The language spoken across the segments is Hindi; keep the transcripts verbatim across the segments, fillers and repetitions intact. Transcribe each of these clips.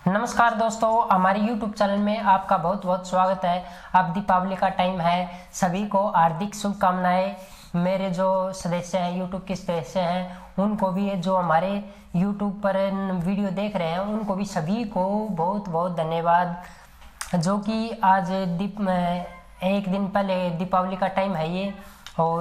नमस्कार दोस्तों, हमारे YouTube चैनल में आपका बहुत बहुत स्वागत है। अब दीपावली का टाइम है, सभी को हार्दिक शुभकामनाएं। मेरे जो सदस्य हैं, YouTube के सदस्य हैं, उनको भी, जो हमारे YouTube पर वीडियो देख रहे हैं, उनको भी सभी को बहुत बहुत धन्यवाद। जो कि आज दीप एक दिन पहले दीपावली का टाइम है ये, और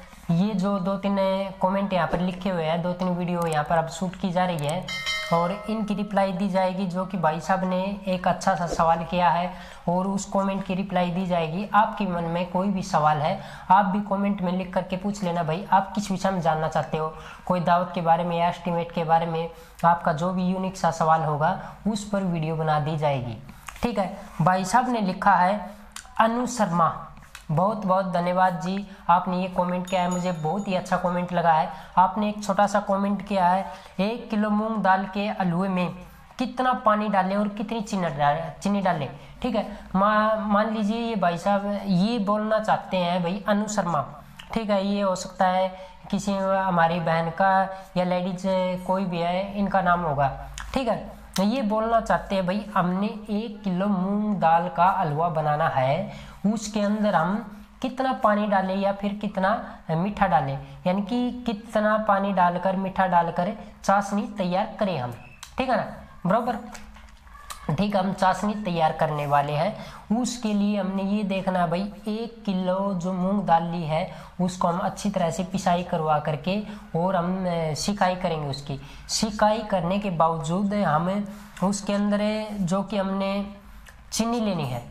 ये जो दो तीन कमेंट यहाँ पर लिखे हुए हैं, दो तीन वीडियो यहाँ पर अब शूट की जा रही है और इनकी रिप्लाई दी जाएगी। जो कि भाई साहब ने एक अच्छा सा सवाल किया है और उस कमेंट की रिप्लाई दी जाएगी। आपके मन में कोई भी सवाल है, आप भी कमेंट में लिख करके पूछ लेना भाई, आप किस विषय में जानना चाहते हो। कोई दावत के बारे में या एस्टिमेट के बारे में, आपका जो भी यूनिक सा सवाल होगा उस पर वीडियो बना दी जाएगी। ठीक है। भाई साहब ने लिखा है अनु शर्मा, बहुत बहुत धन्यवाद जी, आपने ये कमेंट किया है, मुझे बहुत ही अच्छा कमेंट लगा है। आपने एक छोटा सा कमेंट किया है, एक किलो मूंग दाल के हलवे में कितना पानी डालें और कितनी चीनी डालें चीनी डालें ठीक है। मा, मान लीजिए ये भाई साहब ये बोलना चाहते हैं भाई अनु शर्मा, ठीक है। ये हो सकता है किसी हमारी बहन का या लेडीज कोई भी है, इनका नाम होगा, ठीक है। ये बोलना चाहते हैं भाई हमने एक किलो मूंग दाल का हलवा बनाना है, उसके अंदर हम कितना पानी डालें या फिर कितना मीठा डालें, यानी कि कितना पानी डालकर मीठा डालकर चाशनी तैयार करें हम, ठीक है ना, बराबर। ठीक है, हम चाशनी तैयार करने वाले हैं। उसके लिए हमने ये देखना है भाई, एक किलो जो मूंग दाल ली है उसको हम अच्छी तरह से पिसाई करवा करके और हम सिकाई करेंगे। उसकी सिकाई करने के बावजूद हम उसके अंदर जो कि हमने चीनी लेनी है,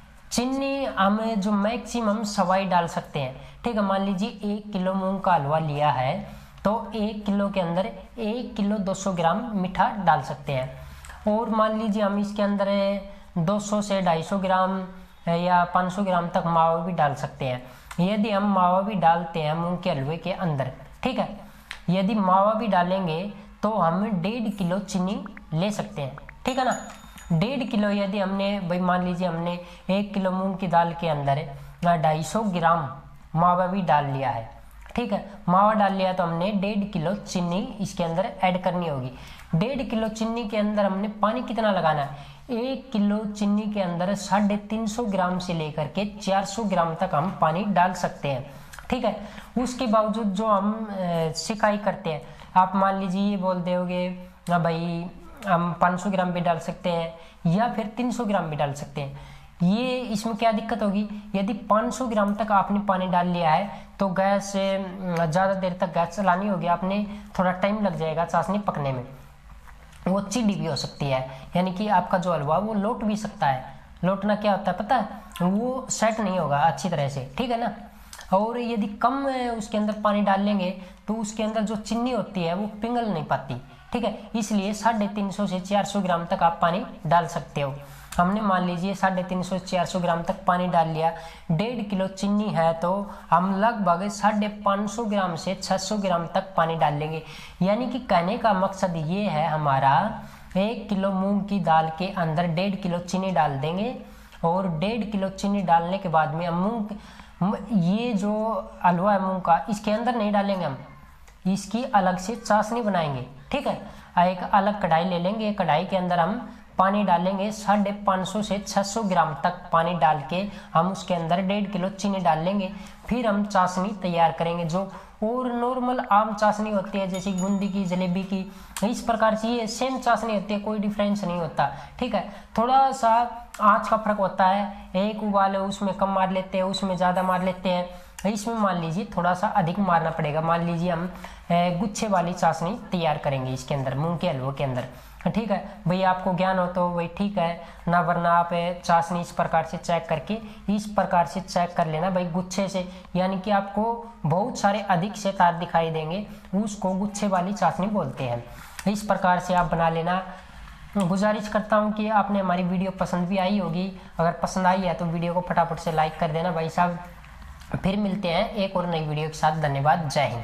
चीनी हम जो मैक्सिमम सवाई डाल सकते हैं, ठीक है। मान लीजिए एक किलो मूंग का हलवा लिया है तो एक किलो के अंदर एक किलो दो सौ ग्राम मीठा डाल सकते हैं। और मान लीजिए हम इसके अंदर दो सौ से ढाई सौ ग्राम या पाँच सौ ग्राम तक मावा भी डाल सकते हैं। यदि हम मावा भी डालते हैं मूंग के हलवे के अंदर, ठीक है, यदि मावा भी डालेंगे तो हम डेढ़ किलो चीनी ले सकते हैं, ठीक है ना। डेढ़ किलो यदि हमने भाई मान लीजिए हमने एक किलो मूंग की दाल के अंदर ढाई सौ ग्राम मावा भी डाल लिया है, ठीक है। मावा डाल लिया तो हमने डेढ़ किलो चीनी इसके अंदर ऐड करनी होगी। डेढ़ किलो चीनी के अंदर हमने पानी कितना लगाना है, एक किलो चीनी के अंदर साढ़े तीन सौ ग्राम से लेकर के चार सौ ग्राम तक हम पानी डाल सकते हैं, ठीक है। उसके बावजूद जो हम सिकाई करते हैं, आप मान लीजिए ये बोल दोगे भाई हम पाँच सौ ग्राम भी डाल सकते हैं या फिर तीन सौ ग्राम भी डाल सकते हैं। ये इसमें क्या दिक्कत होगी, यदि पाँच सौ ग्राम तक आपने पानी डाल लिया है तो गैस ज़्यादा देर तक गैस चलानी होगी, आपने थोड़ा टाइम लग जाएगा चाशनी पकने में, वो चिड़ी भी हो सकती है, यानी कि आपका जो हलवा वो लोट भी सकता है। लोटना क्या होता है पता है, वो सेट नहीं होगा अच्छी तरह से, ठीक है ना। और यदि कम उसके अंदर पानी डाल लेंगे तो उसके अंदर जो चीनी होती है वो पिघल नहीं पाती, ठीक है। इसलिए साढ़े तीन सौ से चार सौ ग्राम तक आप पानी डाल सकते हो। हमने मान लीजिए साढ़े तीन सौ चार सौ ग्राम तक पानी डाल लिया, डेढ़ किलो चीनी है तो हम लगभग साढ़े पाँच सौ ग्राम से छः सौ ग्राम तक पानी डाल लेंगे। यानी कि कहने का मकसद ये है हमारा, एक किलो मूंग की दाल के अंदर डेढ़ किलो चीनी डाल देंगे और डेढ़ किलो चीनी डालने के बाद में हम मूंग, ये जो हलवा है मूंग का, इसके अंदर नहीं डालेंगे, हम इसकी अलग से चाशनी बनाएंगे, ठीक है। एक अलग कढ़ाई ले लेंगे, कढ़ाई के अंदर हम पानी डालेंगे, साढ़े पाँच सौ से छः सौ ग्राम तक पानी डाल के हम उसके अंदर डेढ़ किलो चीनी डाल लेंगे। फिर हम चाशनी तैयार करेंगे, जो और नॉर्मल आम चाशनी होती है जैसे बूंदी की, जलेबी की, इस प्रकार से ये सेम चाशनी होती है, कोई डिफरेंस नहीं होता, ठीक है। थोड़ा सा आँच का फर्क होता है, एक उबाल उसमें कम मार लेते हैं, उसमें ज़्यादा मार लेते हैं, इसमें मान लीजिए थोड़ा सा अधिक मारना पड़ेगा। मान लीजिए हम गुच्छे वाली चाशनी तैयार करेंगे इसके अंदर, मूंग के हलवे के अंदर, ठीक है। भैया आपको ज्ञान हो तो वही ठीक है ना, वरना आप चाशनी इस प्रकार से चेक करके इस प्रकार से चेक कर लेना भाई, गुच्छे से, यानी कि आपको बहुत सारे अधिक से तार दिखाई देंगे, उसको गुच्छे वाली चाशनी बोलते हैं। इस प्रकार से आप बना लेना। गुजारिश करता हूं कि आपने हमारी वीडियो पसंद भी आई होगी, अगर पसंद आई है तो वीडियो को फटाफट से लाइक कर देना भाई साहब। फिर मिलते हैं एक और नई वीडियो के साथ। धन्यवाद, जय हिंद।